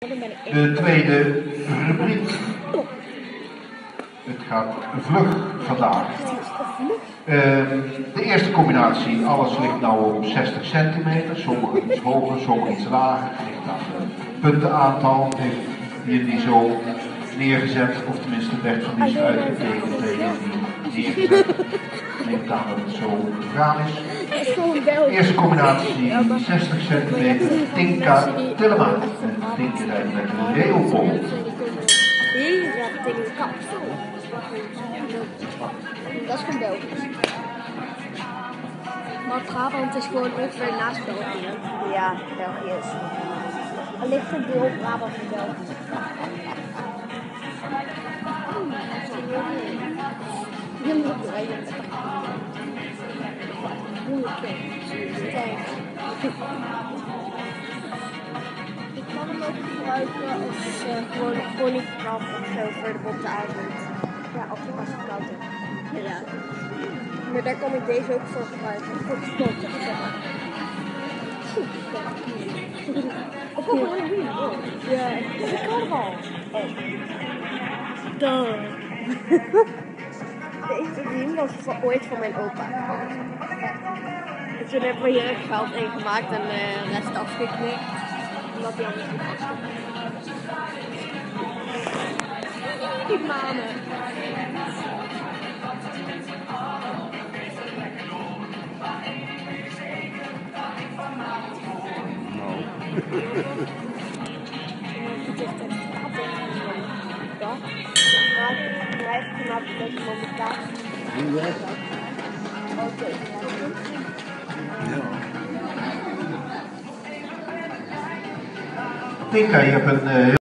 De tweede rubriek. Het gaat vlug vandaag. De eerste combinatie, alles ligt nou op 60 centimeter, sommige iets hoger, sommige iets lager. Het ligt aan het puntenaantal, heeft die zo neergezet, of tenminste Bert van die is uitgetekend, die neergezet. Neemt aan dat het zo gegaan is. De eerste combinatie, 60 centimeter, Tinka Tillema. En Tinka rijdt met Leopold. Hier gaat tegen de kap. Dat is gewoon Belgisch. Maar Brabant is gewoon ook weer naast België. Ja, België is. Er ligt een deel Brabant in België. Je moet ook rijden. Ik kan hem ook gebruiken als gewoon een ponykamp of zo voor de botte avond. Ja, als het pas koud is. Ja. Maar daar kan ik deze ook voor gebruiken. Voor het sport, zeg maar. Ik hoop wel een riem. Ja, ik kan hem al. Deze riem was ooit van mijn opa. En toen hebben we hier geld in gemaakt en de rest afgeknipt. Omdat hij anders niet vast die manen. Blijf knap dat je op de plaats. Oké. Tinka, je hebt een